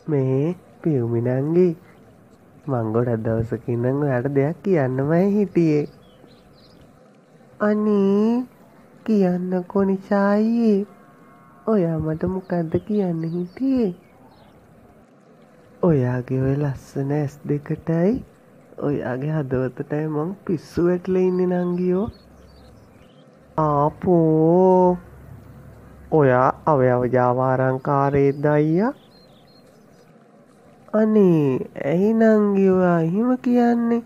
මේ පියුමි නංගි මං ගොඩක් දවසකින් ඉඳන් ඔයාලට දෙයක් කියන්නමයි හිටියේ. අනේ කියන්නකෝ නිශායි. ඔයා මට මොකද්ද කියන්න හිටියේ? ඔයාගේ ඔය ලස්සන ඇස් දෙකටයි ඔයාගේ හදවතටයි මං පිස්සු වැටලා ඉන්නේ නංගියෝ. ආපෝ ඔයා අවයව ජාවාරංකාරයේද අයියා? අනේ ඇයි නංගි ඔයා එහෙම කියන්නේ?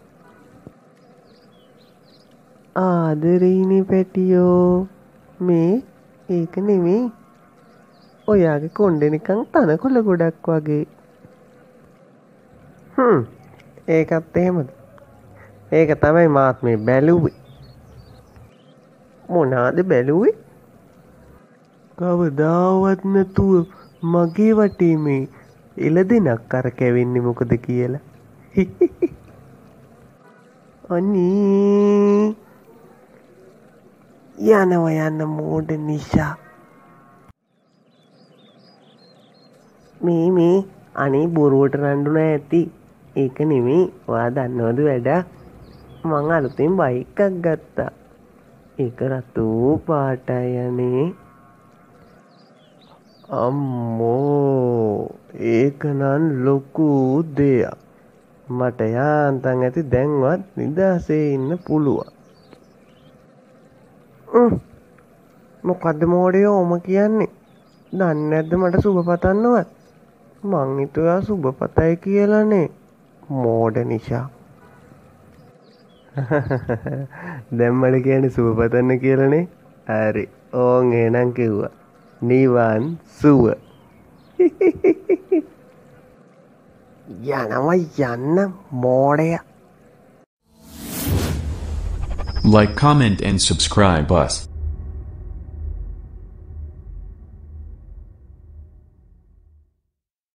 ආදරේනේ පැටියෝ. මේ ඒක නෙමෙයි. ඔයාගේ කොණ්ඩේ නිකන් තනකොළ ගොඩක් වගේ. ඒකත් එහෙමද? ඒක තමයි මාත් මේ බැලුවේ. මොනාද බැලුවේ? කවදාවත් නැතුව මගේ වටේ මේ එළදෙනක් අර කැවෙන්නේ මොකද කියලා. අනේ යන්න මෝඩ නිෂා. මේ අනේ බොරුවට රණ්ඩුනා ඇති. ඒක නෙමෙයි. ඔයා දන්නවද වැඩ? මං අලුතෙන් බයික් එකක් ගත්තා. ඒක රතු පාටයි අනේ. අම්මෝ ඒක නම් ලොකු දෙයක්. මට යාන්තම් ඇති දැන්වත් නිදහසේ ඉන්න පුළුවන්. මොකද්ද මෝඩයෝ ඔම කියන්නේ? දන්නේ නැද්ද මට සුබ පතන්නවත්? මං හිතුවා සුබ පතයි කියලානේ. මෝඩ නිෂා. දැන් මට කියන්නේ සුබ පතන්න කියලානේ. හරි. ඕන් එහෙනම් කිව්වා. නිවන් සුව. යන්න මෝඩය. Like, comment and subscribe us.